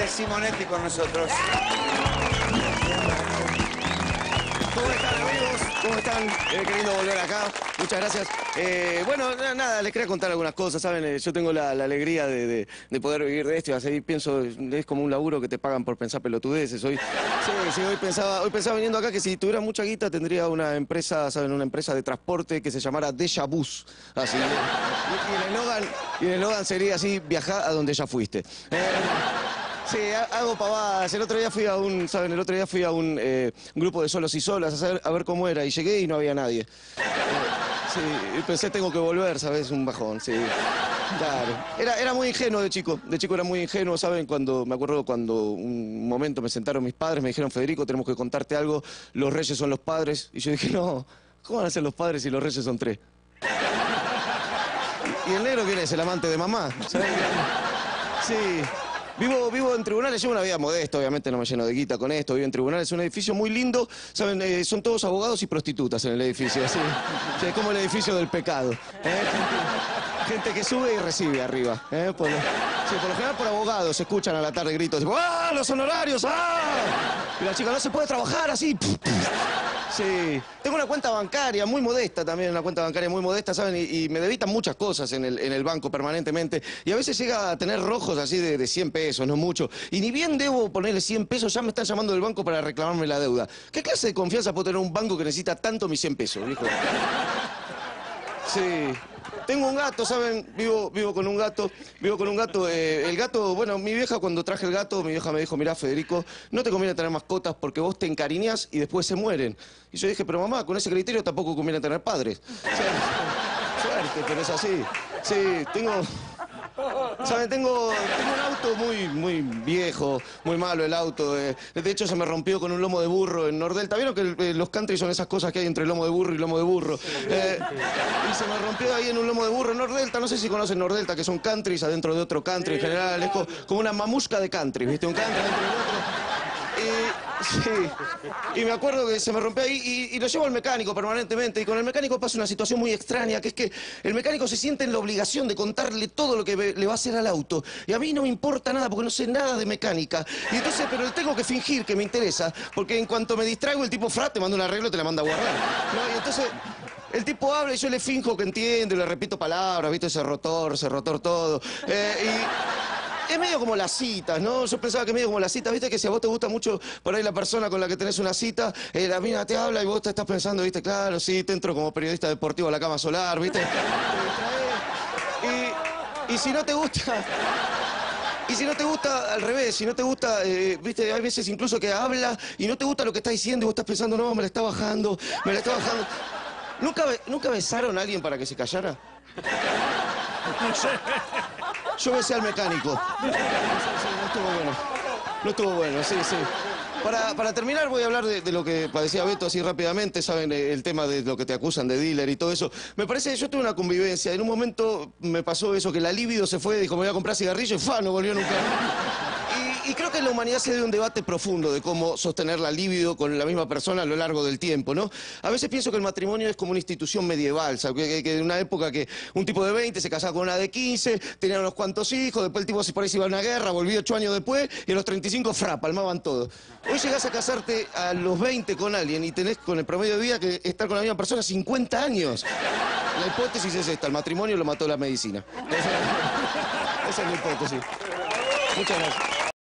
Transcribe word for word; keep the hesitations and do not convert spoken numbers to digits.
de Simonetti con nosotros. ¿Cómo están, amigos? ¿Cómo están? Eh, queriendo volver acá. Muchas gracias. Eh, bueno, nada, les quería contar algunas cosas, ¿saben? Eh, yo tengo la, la alegría de, de, de poder vivir de esto y así pienso, es como un laburo que te pagan por pensar pelotudeces. Hoy, sí, sí, hoy pensaba, hoy pensaba viniendo acá que si tuviera mucha guita tendría una empresa, ¿saben? Una empresa de transporte que se llamara Deja Bus. Así. Y, y el eslogan, y el eslogan sería así, viajá a donde ya fuiste. Eh, Sí, hago pavadas. El otro día fui a un, ¿saben? El otro día fui a un eh, grupo de solos y solas a, saber, a ver cómo era y llegué y no había nadie. Eh, sí, y pensé tengo que volver, ¿sabes? Un bajón, sí. Claro. Era, era muy ingenuo de chico, de chico era muy ingenuo, ¿saben? Cuando, me acuerdo cuando un momento me sentaron mis padres, me dijeron, Federico, tenemos que contarte algo, los reyes son los padres. Y yo dije, no, ¿cómo van a ser los padres si los reyes son tres? ¿Y el negro quién es? ¿El amante de mamá? ¿Saben? Sí. Vivo, vivo en tribunales, llevo una vida modesta, obviamente no me lleno de guita con esto, vivo en tribunales, es un edificio muy lindo, ¿saben? Eh, son todos abogados y prostitutas en el edificio, así. Sí, es como el edificio del pecado. ¿eh? Gente, gente que sube y recibe arriba. ¿eh? Por, lo, sí, por lo general por abogados, se escuchan a la tarde gritos, tipo, ¡ah, los honorarios! ¡Ah! Y la chica, no se puede trabajar así. Sí, tengo una cuenta bancaria muy modesta también, una cuenta bancaria muy modesta, ¿saben? Y, y me debitan muchas cosas en el, en el banco permanentemente. Y a veces llega a tener rojos así de, de cien pesos, no mucho. Y ni bien debo ponerle cien pesos, ya me están llamando del banco para reclamarme la deuda. ¿Qué clase de confianza puede tener un banco que necesita tanto mis cien pesos, viejo? Sí. Tengo un gato, ¿saben? Vivo, vivo con un gato, vivo con un gato. Eh, el gato, bueno, mi vieja cuando traje el gato, mi vieja me dijo, mirá, Federico, no te conviene tener mascotas porque vos te encariñás y después se mueren. Y yo dije, pero mamá, con ese criterio tampoco conviene tener padres. O sea, suerte, pero es así. Sí, tengo... ¿Saben? Tengo, tengo un auto muy, muy viejo, muy malo el auto. Eh. De hecho, se me rompió con un lomo de burro en Nordelta. ¿Vieron que el, eh, los country son esas cosas que hay entre lomo de burro y lomo de burro? Eh, y se me rompió ahí en un lomo de burro en Nordelta. No sé si conocen Nordelta, que son countries adentro de otro country en general. Es como, como una mamusca de country, ¿viste? Un country dentro del otro. Y, sí, y me acuerdo que se me rompió ahí y, y lo llevo al mecánico permanentemente y con el mecánico pasa una situación muy extraña, que es que el mecánico se siente en la obligación de contarle todo lo que le va a hacer al auto y a mí no me importa nada porque no sé nada de mecánica y entonces, pero tengo que fingir que me interesa porque en cuanto me distraigo el tipo fra te manda un arreglo y te la manda a guardar, ¿no? Y entonces... El tipo habla y yo le finjo que entiendo y le repito palabras, ¿viste? Ese rotor, ese rotor todo. Eh, y... Es medio como las citas, ¿no? Yo pensaba que medio como las citas, ¿viste? Que si a vos te gusta mucho por ahí la persona con la que tenés una cita, eh, la mina te habla y vos te estás pensando, ¿viste? Claro, sí, te entro como periodista deportivo a la cama solar, ¿viste? Te distraes. Y, y si no te gusta... Y si no te gusta, al revés, si no te gusta, eh, ¿viste? Hay veces incluso que habla y no te gusta lo que está diciendo y vos estás pensando, no, me la está bajando, me la está bajando... ¿Nunca, ¿Nunca besaron a alguien para que se callara? Yo besé al mecánico. Sí, sí, no estuvo bueno. No estuvo bueno, sí, sí. Para, para terminar voy a hablar de, de lo que padecía Beto así rápidamente, saben, el tema de lo que te acusan de dealer y todo eso. Me parece que yo tuve una convivencia, en un momento me pasó eso, que la libido se fue, dijo me voy a comprar cigarrillo y ¡fa! No volvió nunca. Y, y creo que en la humanidad se debe un debate profundo de cómo sostener la libido con la misma persona a lo largo del tiempo, ¿no? A veces pienso que el matrimonio es como una institución medieval, ¿sabes? Que, que en una época que un tipo de veinte se casaba con una de quince, tenía unos cuantos hijos, después el tipo se por ahí se iba a una guerra, volvió ocho años después y a los treinta y cinco, fra, palmaban todo. Hoy llegás a casarte a los veinte con alguien y tenés con el promedio de vida que estar con la misma persona cincuenta años. La hipótesis es esta, el matrimonio lo mató la medicina. Esa, esa es la hipótesis. Muchas gracias.